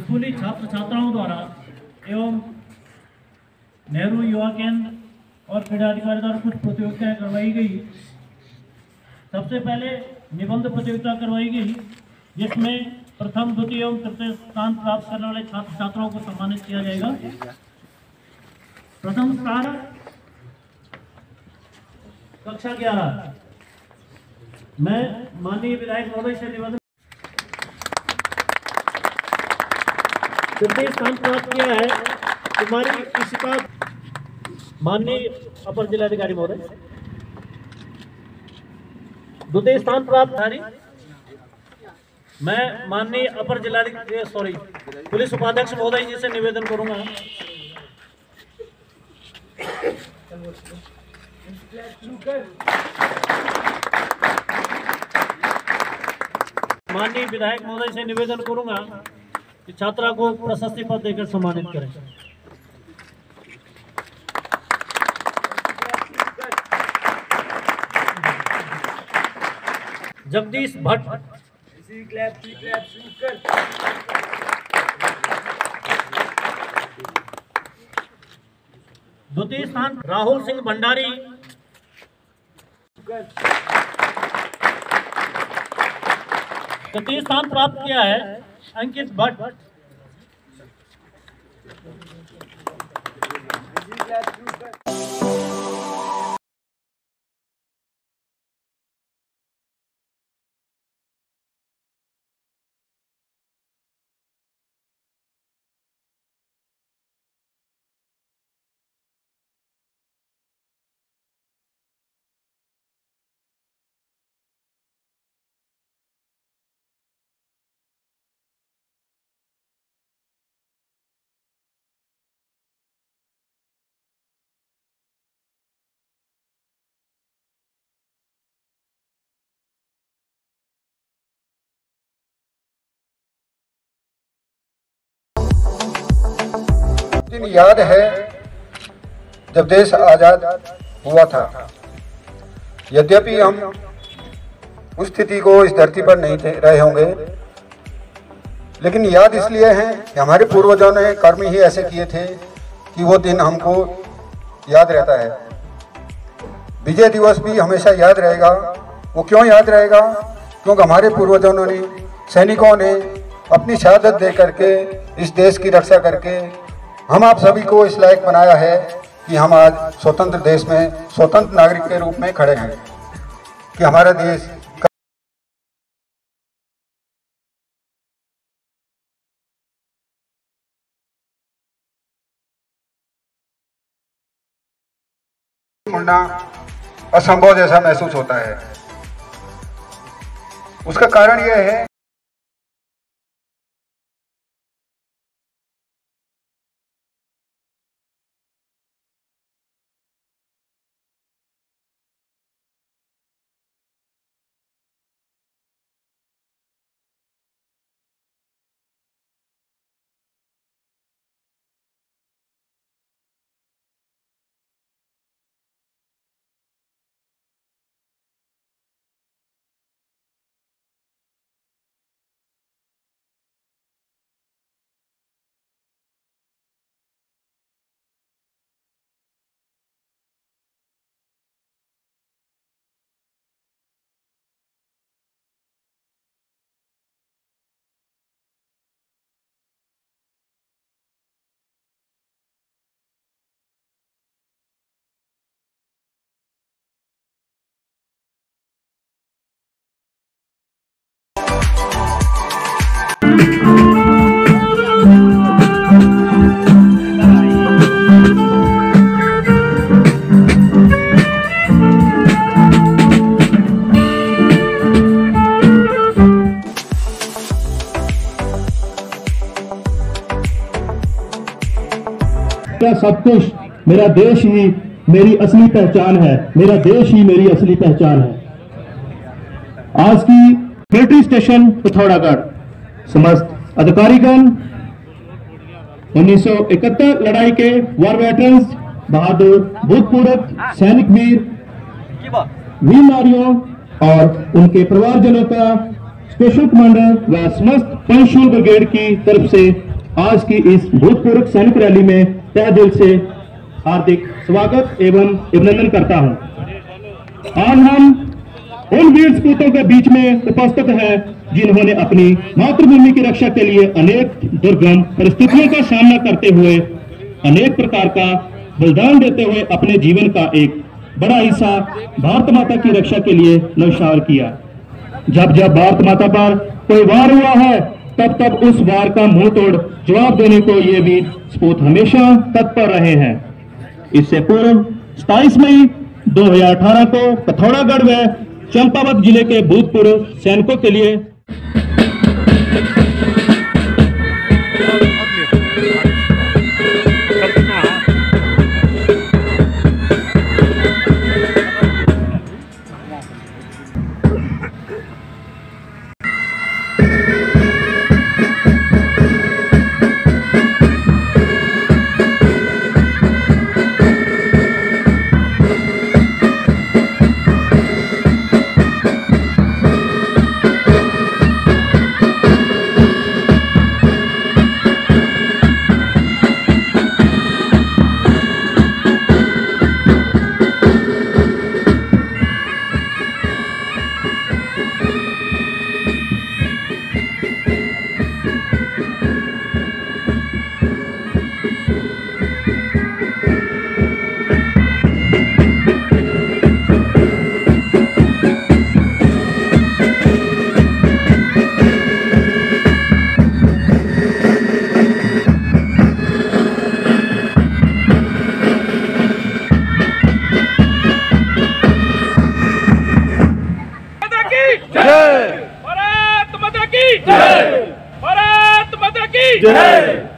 स्कूली छात्र छात्राओं द्वारा एवं नेहरू युवा केंद्र और क्रीड़ा अधिकारी द्वारा कुछ प्रतियोगिताएं करवाई गई। सबसे पहले निबंध प्रतियोगिता करवाई गई, जिसमें प्रथम, द्वितीय एवं तृतीय स्थान प्राप्त करने वाले छात्र छात्राओं को सम्मानित किया जाएगा। प्रथम स्थान कक्षा 11। मैं माननीय विधायक महोदय से निवेदन। तृतीय स्थान प्राप्त किया है कुमारी इशिका, माननीय अपर जिलाधिकारी महोदय। द्वितीय स्थान प्राप्त धारी मैं माननीय अपर जिलाधिकारी पुलिस उपाध्यक्ष महोदय जी से निवेदन करूंगा। माननीय विधायक महोदय से निवेदन करूंगा कि छात्रा को प्रशस्ति पत्र देकर सम्मानित करें। जगदीश भट्ट। द्वितीय स्थान राहुल सिंह भंडारी। तृतीय स्थान प्राप्त किया है अंकित भट्ट। दिन याद है जब देश आजाद हुआ था। यद्यपि हम उस स्थिति को इस धरती पर नहीं रहे होंगे, लेकिन याद इसलिए है कि हमारे पूर्वजों ने कर्म ही ऐसे किए थे कि वो दिन हमको याद रहता है। विजय दिवस भी हमेशा याद रहेगा। वो क्यों याद रहेगा? क्योंकि हमारे पूर्वजों ने, सैनिकों ने अपनी शहादत दे करके इस देश की रक्षा करके हम आप सभी को इस लायक बनाया है कि हम आज स्वतंत्र देश में स्वतंत्र नागरिक के रूप में खड़े हैं कि हमारा देश मुड़ना असंभव जैसा महसूस होता है। उसका कारण यह है सब कुछ, मेरा देश ही मेरी असली पहचान है, मेरा देश ही मेरी असली पहचान है। आज की मिलिट्री स्टेशन पिथौरागढ़ समस्त अधिकारीगण 1971 लड़ाई के वॉर वेटरन्स, बहादुर भूतपूर्व सैनिक वीर नारियों और उनके परिवारजनों का स्पेशल कमांडर व समस्त पंचशूल ब्रिगेड की तरफ से आज की इस भूतपूर्व सैनिक रैली में तहे दिल से हार्दिक स्वागत एवं अभिनंदन करता हूं। आज हम उन वीर सपूतों के बीच में उपस्थित हैं जिन्होंने अपनी मातृभूमि की रक्षा के लिए अनेक दुर्गम परिस्थितियों का सामना करते हुए अनेक प्रकार का बलिदान देते हुए अपने जीवन का एक बड़ा हिस्सा भारत माता की रक्षा के लिए न्यौछावर किया। जब जब भारत माता पर कोई वार हुआ है तब तब उस वार का मुंह तोड़ जवाब देने को ये वीर सपूत हमेशा तत्पर रहे हैं। इससे पूर्व 27 मई 2018 को पिथौरागढ़ व चंपावत जिले के भूतपूर्व सैनिकों के लिए भारत माता की जय। भारत माता की जय।